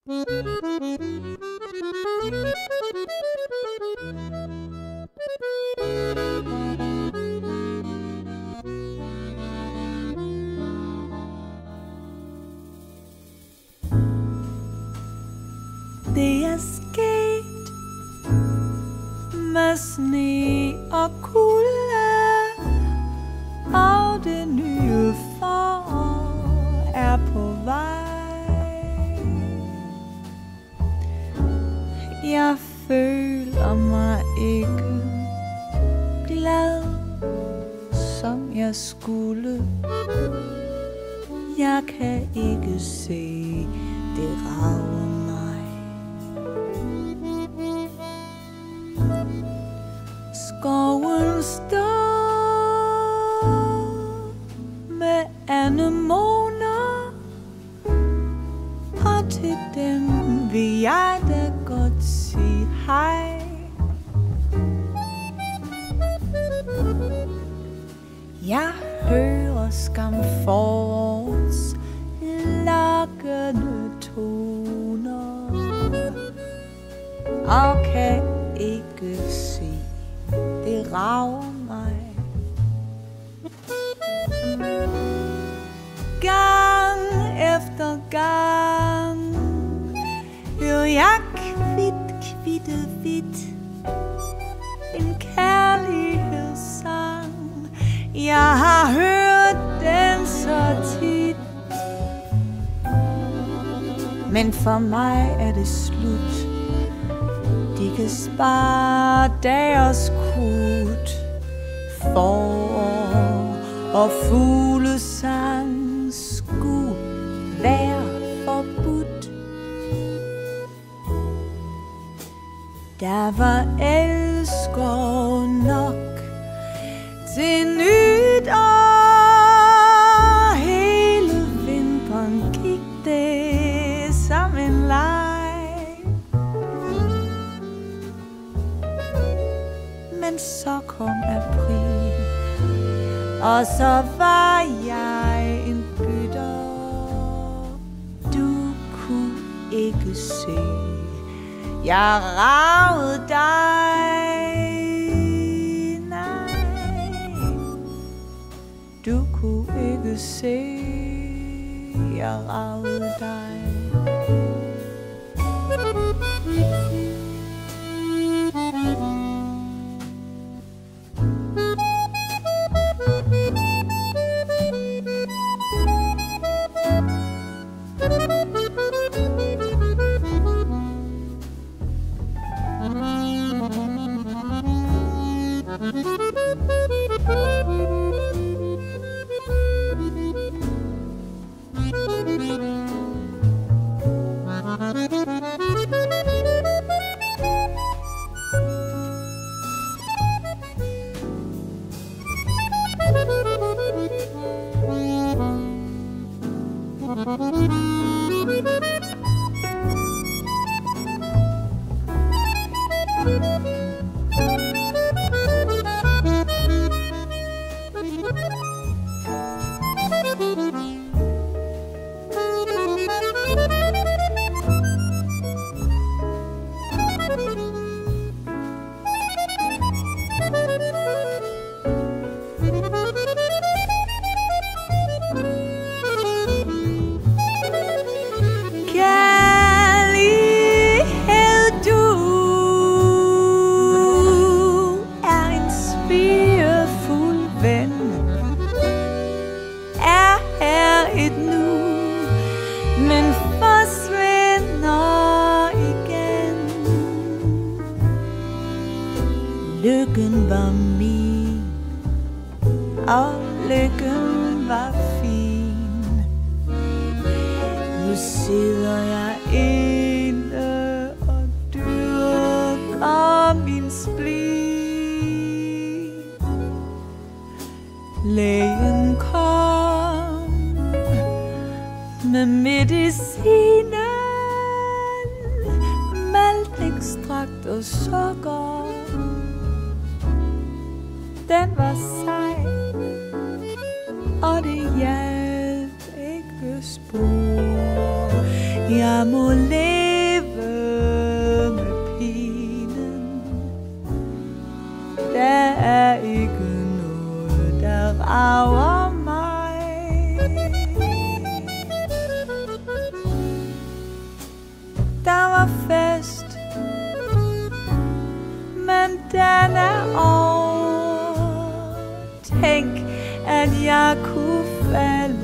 Det er sket med sne og kulde, og det nye forår er på vej. Jeg føler mig ikke glad, som jeg skulle. Jeg kan ikke se det rager mig. Skoven står med anemoner, og til dem vil jeg da godt sige hej. Jeg hører skam forårs lokkende toner, og kan ikke se det rager mig. Gang efter gang hører jeg kvitte vidt en kærlighedssang. Jeg har hørt den så tit, men for mig er det slut. De kan spare deres krudt. Forår og fuglesang skulle være forbudt. Der var elskov nok til nyt år. Hele vinteren gik det som en leg. Men så kom april, og så var jeg en bytter. Du kunne ikke se, jeg ragede dig. Nej, du kunne ikke se, jeg ragede dig. Lykken var min, og lykken var fin. Nu sidder jeg inde og dyrker min spleen. Lægen kom med medicinen, maltekstrakt og sukker. Den var sej, og det hjalp ikke spor. Jeg må leve rager mig. Der var fest, men den er over. Tænk, at jeg kunne falde